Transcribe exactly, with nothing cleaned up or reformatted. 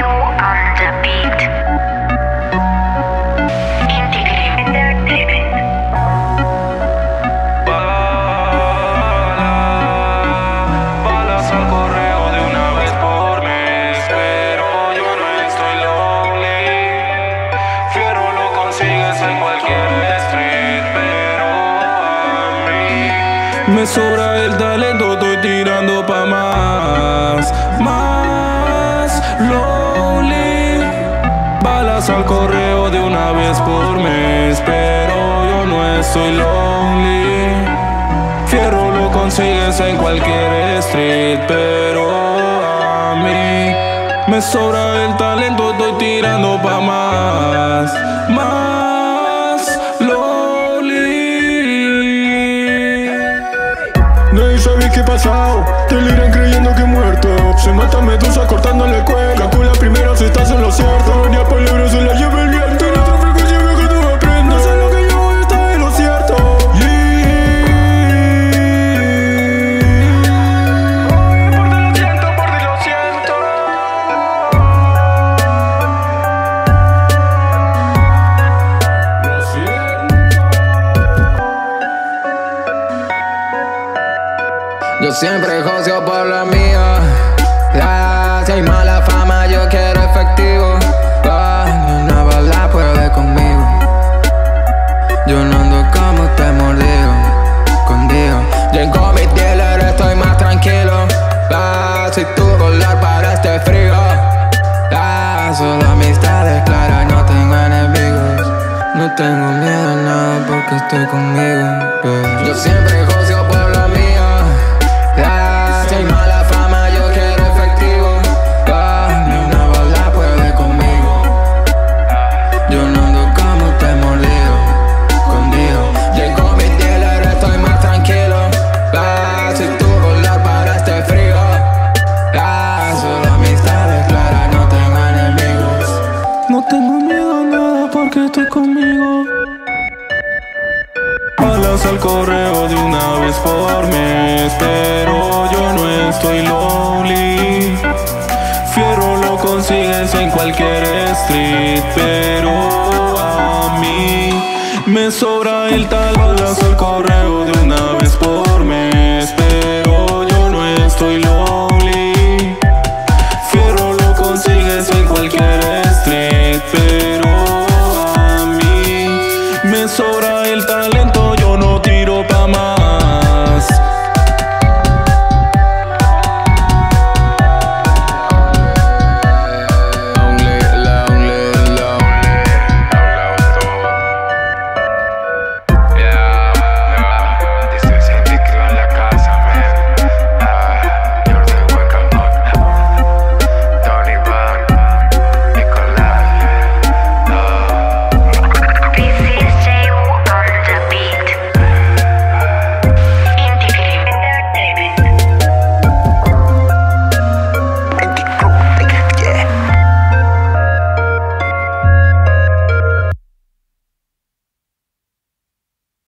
on the beat. Integrate. Balas al correo de una vez por mes, pero yo no estoy lonely. Fiero lo consigues en cualquier street, pero a mí me sobra el talento, estoy tirando pa' más, más lonely. Balas al correo de una vez por mes, pero yo no estoy lonely. Fierro lo consigues en cualquier street, pero a mí me sobra el talento, estoy tirando pa' más, más lonely. Nadie sabe qué ha pasado, te liran creyendo que he muerto. Se mata medusa cortándole el cuello. Calcula primero si estás en lo cierto. Venía por libro, se la lleva el viento. En otra frecuencia veo que tú aprendes. No sé lo que yo voy, está en lo cierto. Yo siempre jocio por lo mío. Yeah, si hay mala fama, yo quiero efectivo. Oh, ni una bala puede conmigo. Yo no ando como usted mordido, escondido. Llegó mi dealer, estoy más tranquilo. Ah, si tu volar para este frío. Ah, solo amistades claras, no tengo enemigos. No tengo miedo a nada porque estoy conmigo, baby. Yo siempre jocio por lo mío. Yeah, si hay mala fama, yo quiero efectivo. Oh, ni una bala puede conmigo. Yo no ando como usted mordido, escondido. Llegó mi dealer, estoy más tranquilo. Ah, si tú volar para este frío. Ah, solo amistades claras, no tengo enemigos. No tengo miedo a nada porque estoy conmigo. Balas al correo de una vez por mes, pero yo no estoy lonely. Fierro lo consigues en cualquier street, pero a mí me sobra el tal. Balas al correo de